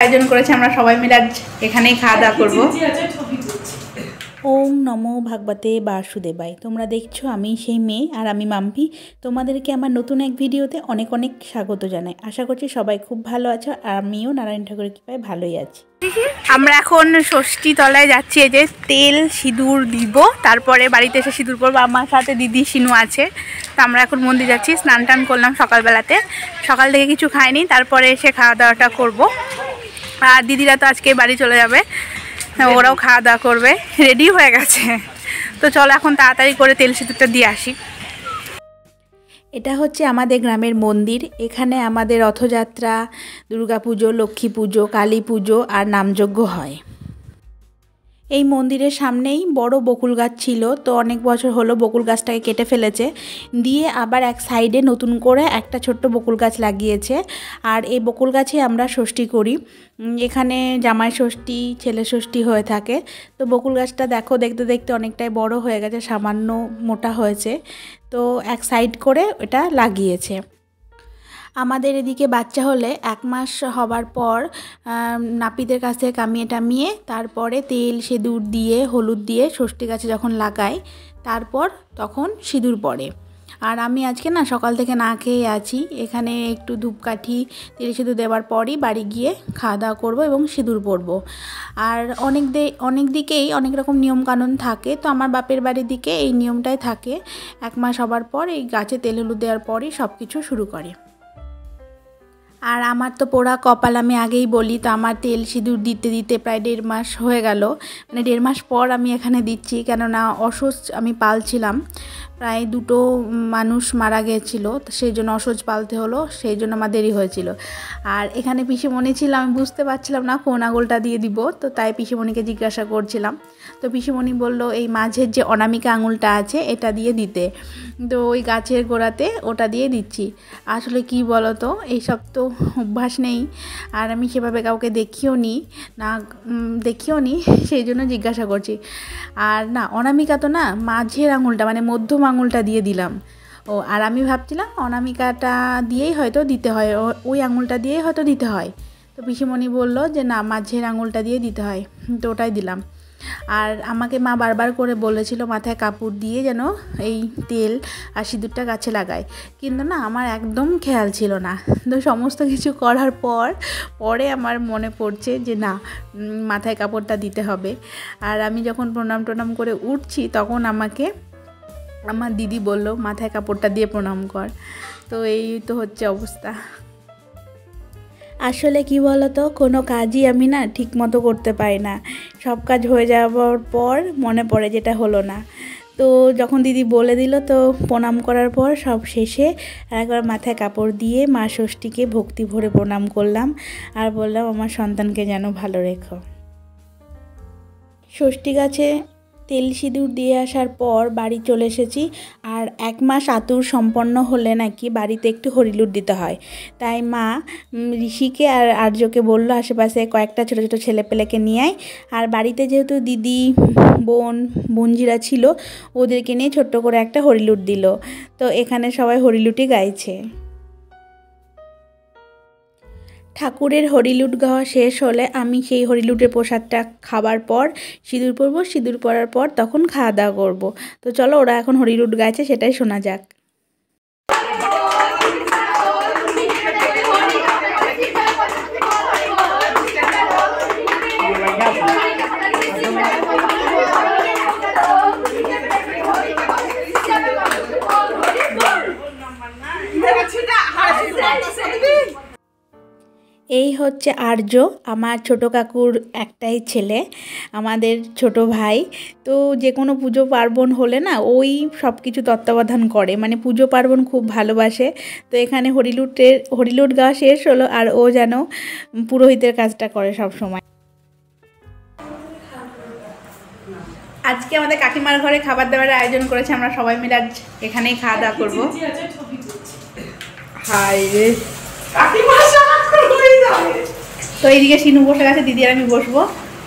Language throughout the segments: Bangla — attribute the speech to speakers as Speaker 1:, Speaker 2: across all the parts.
Speaker 1: আয়োজন করেছে, আমরা সবাই মিলে আজ এখানেই খাওয়া দাওয়া করবো।
Speaker 2: ওম নমো ভাগবতে বাসুদেবায়। তোমরা দেখছো আমি সেই মেয়ে আর আমি মাম্পি। তোমাদেরকে আমার নতুন এক ভিডিওতে অনেক অনেক স্বাগত জানাই। আশা করছি সবাই খুব ভালো আছো, আর আমিও নারায়ণ ঠাকুরের কৃপায় ভালোই আছি।
Speaker 1: আমরা এখন ষষ্ঠী তলায় যাচ্ছি। এই যে তেল সিঁদুর দিব, তারপরে বাড়িতে এসে সিঁদুর পরবো। আমার সাথে দিদি শিনু আছে। তো আমরা এখন মন্দির যাচ্ছি। স্নান টান করলাম সকালবেলাতে, সকাল থেকে কিছু খাইনি, তারপরে এসে খাওয়া দাওয়াটা করবো। আর দিদিরা তো আজকে বাড়ি চলে যাবে, ওরাও খাওয়া দাওয়া করবে, রেডি হয়ে গেছে। তো চলো এখন তাড়াতাড়ি করে তেল সিঁদুরটা দিয়ে আসি।
Speaker 2: এটা হচ্ছে আমাদের গ্রামের মন্দির। এখানে আমাদের রথযাত্রা, দুর্গা পুজো, লক্ষ্মী পুজো, কালী পুজো আর নামযজ্ঞ হয়। এই মন্দিরের সামনেই বড় বকুল গাছ ছিল, তো অনেক বছর হলো বকুল গাছটাকে কেটে ফেলেছে, দিয়ে আবার এক সাইডে নতুন করে একটা ছোট্ট বকুল গাছ লাগিয়েছে। আর এই বকুল গাছে আমরা ষষ্ঠী করি। এখানে জামাই ষষ্ঠী, ছেলে ষষ্ঠী হয়ে থাকে। তো বকুল গাছটা দেখো দেখতে দেখতে অনেকটাই বড় হয়ে গেছে, সামান্য মোটা হয়েছে, তো এক সাইড করে এটা লাগিয়েছে। আমাদের এদিকে বাচ্চা হলে 1 মাস হবার পর নাপিতের কাছ থেকে কামিয়ে টামিয়ে তারপরে তেল সিঁদুর দিয়ে হলুদ দিয়ে ষষ্ঠী গাছে যখন লাগায়, তারপর তখন সিঁদুর পড়ে। আর আমি আজকে না সকাল থেকে না খেয়ে আছি। এখানে একটু ধূপকাঠি তেল সিঁদুর দেওয়ার পরই বাড়ি গিয়ে খাওয়া দাওয়া করবো এবং সিঁদুর পরবো। আর অনেক দিকেই অনেক রকম নিয়মকানুন থাকে, তো আমার বাপের বাড়ির দিকে এই নিয়মটাই থাকে। 1 মাস হবার পর এই গাছে তেল হলুদ দেওয়ার পরই সব কিছু শুরু করে। আর আমার তো পোড়া কপাল, আমি আগেই বলি। তো আমার তেল সিঁদুর দিতে দিতে প্রায় 1.5 মাস হয়ে গেল। মানে 1.5 মাস পর আমি এখানে দিচ্ছি, কেননা অসুস্থ আমি পালছিলাম। প্রায় 2টো মানুষ মারা গিয়েছিল, তো সেই জন্য অসহ্য পালতে হলো, সেই জন্য আমার দেরি হয়েছিল। আর এখানে পিসিমণি ছিল, আমি বুঝতে পারছিলাম না কোন আঙুলটা দিয়ে দিব, তো তাই পিসিমণিকে জিজ্ঞাসা করছিলাম। তো পিসিমণি বলল এই মাঝের যে অনামিকা আঙুলটা আছে এটা দিয়ে দিতে। তো ওই গাছের গোড়াতে ওটা দিয়ে দিচ্ছি। আসলে কি বলো তো, এইসব তো অভ্যাস নেই, আর আমি সেভাবে কাউকে দেখিও নি, সেই জন্য জিজ্ঞাসা করছি। আর না, অনামিকা তো না, মাঝের আঙুলটা মানে মধ্যম আঙুলটা দিয়ে দিলাম। আর আমি ভাবছিলাম অনামিকাটা দিয়েই হয়তো দিতে হয়, ওই আঙুলটা দিয়েই হয়তো দিতে হয়। তো পিসিমণি বলল যে না, মাঝের আঙুলটা দিয়ে দিতে হয়, তো ওটাই দিলাম। আর আমাকে মা বারবার করে বলেছিল মাথায় কাপড় দিয়ে যেন এই তেল আর সিঁদুরটা গাছে লাগায়, কিন্তু না আমার একদম খেয়াল ছিল না। তো সমস্ত কিছু করার পরে আমার মনে পড়ছে যে না, মাথায় কাপড়টা দিতে হবে। আর আমি যখন প্রণাম করে উঠছি, তখন আমাকে আমার দিদি বলল মাথায় কাপড়টা দিয়ে প্রণাম কর। তো এই তো হচ্ছে অবস্থা। আসলে কি বলতো, কোনো কাজই আমি না ঠিক মতো করতে পারি না। সব কাজ হয়ে যাওয়ার পর মনে পড়ে যেটা হলো না। তো যখন দিদি বলে দিল, তো প্রণাম করার পর সব শেষে একবার মাথায় কাপড় দিয়ে মা ষষ্ঠীকে ভক্তি ভরে প্রণাম করলাম, আর বললাম আমার সন্তানকে যেন ভালো রেখো। ষষ্ঠী গাছে তেল সিঁদুর দিয়ে আসার পর বাড়ি চলে এসেছি। আর 1 মাস আতুর সম্পন্ন হলে নাকি বাড়িতে একটু হরিলুট দিতে হয়। তাই মা ঋষিকে আর আর্যকে বললো আশেপাশে কয়েকটা ছোটো ছোটো ছেলেপেলেকে নিয়ে আয়। আর বাড়িতে যেহেতু দিদি বোনঝিরা ছিল, ওদেরকে নিয়ে ছোট্ট করে একটা হরিলুট দিল। তো এখানে সবাই হরিলুটই গাইছে। ঠাকুরের হরিলুট গাওয়া শেষ হলে আমি সেই হরিলুটের প্রসাদটা খাবার পর সিঁদুর পরবো। সিঁদুর পরার পর তখন খাওয়া দাওয়া করবো। তো চলো, ওরা এখন হরিলুট গাইছে, সেটাই শোনা যাক। এই হচ্ছে আর্য, আমার ছোট কাকুর একটাই ছেলে, আমাদের ছোট ভাই। তো যে কোনো পুজো পার্বণ হলে না ওই সব কিছু তত্ত্বাবধান করে, মানে পুজো পার্বণ খুব ভালোবাসে। তো এখানে হরিলুট গাওয়া শেষ হলো, আর ও যেন পুরোহিতের কাজটা করে সব সময়।
Speaker 1: আজকে আমাদের কাকিমার ঘরে খাবার দাবারের আয়োজন করেছে, আমরা সবাই মিলে আজ এখানেই খাওয়া দাওয়া করবো। হাই রে, তো এইদিকে শিনু বসে গেছে, দিদি আর আমি বসবো।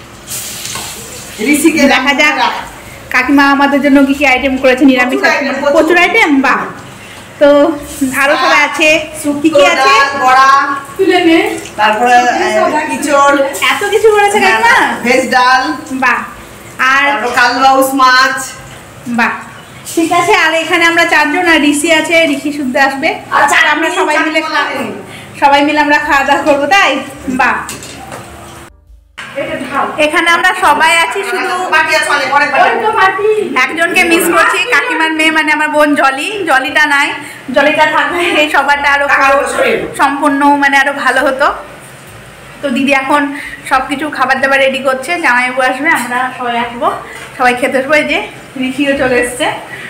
Speaker 1: দেখা যাক কাকিমা আমাদের জন্য কি কি আইটেম করেছে। নিরামিষ প্রচুর আইটেম, বাহ। তো আরো সবাই আছে, কি কি আছে,
Speaker 3: বড়া, তারপরে ইঁচড়,
Speaker 1: এত কিছু করেছে কাকিমা।
Speaker 3: ভেজ ডাল,
Speaker 1: বাহ। আর
Speaker 3: কালবাউস মাছ।
Speaker 1: বাহ, ঠিক আছে। আর এখানে আমরা 4 জন, আর ঋষি আছে, ঋষি শুদ্ধ আসবে।
Speaker 3: আচ্ছা,
Speaker 1: আমরা সবাই মিলে আমরা খাওয়া দাওয়া করবো, তাই? বাহ। এখানে আমরা সবাই আছি, শুধু একজনকে মিস করছি, কাকিমার মেয়ে মানে আমার বোন জলি। জলিটা নাই, জলিটা থাকলে এই সবারটা আরো সম্পূর্ণ মানে আরো ভালো হতো। তো দিদি এখন সবকিছু খাবার দাবার রেডি করছে, জামাইবাবু আসবে, আমরা সবাই আসবো, সবাই খেতে আসবো। এই যে ঋষিও চলে এসছে,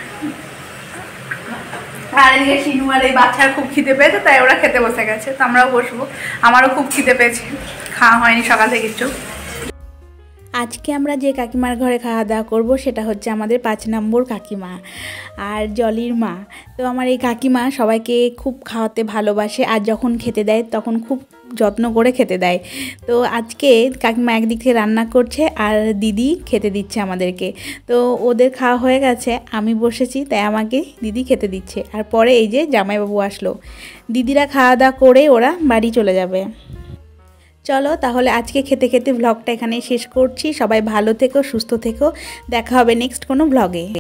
Speaker 1: আর এদিকে শিনু আর এই বাচ্চার খুব খিদে পেয়েছে, তাই ওরা খেতে বসে গেছে। তো আমরাও বসবো, আমারও খুব খিদে পেয়েছে, খাওয়া হয়নি সকাল থেকে কিছু।
Speaker 2: আজকে আমরা যে কাকিমার ঘরে খাওয়া দাওয়া করবো সেটা হচ্ছে আমাদের 5 নম্বর কাকিমা আর জলির মা। তো আমার এই কাকিমা সবাইকে খুব খাওয়াতে ভালোবাসে, আর যখন খেতে দেয় তখন খুব যত্ন করে খেতে দেয়। তো আজকে কাকিমা একদিক থেকে রান্না করছে আর দিদি খেতে দিচ্ছে আমাদেরকে। তো ওদের খাওয়া হয়ে গেছে, আমি বসেছি, তাই আমাকে দিদি খেতে দিচ্ছে। আর পরে এই যে জামাইবাবু আসলো, দিদিরা খাওয়া দাওয়া করে ওরা বাড়ি চলে যাবে। চলো তাহলে আজকে খেতে খেতে ব্লগটা এখানেই শেষ করছি। সবাই ভালো থেকো, সুস্থ থেকো, দেখা হবে নেক্সট কোনো ব্লগে।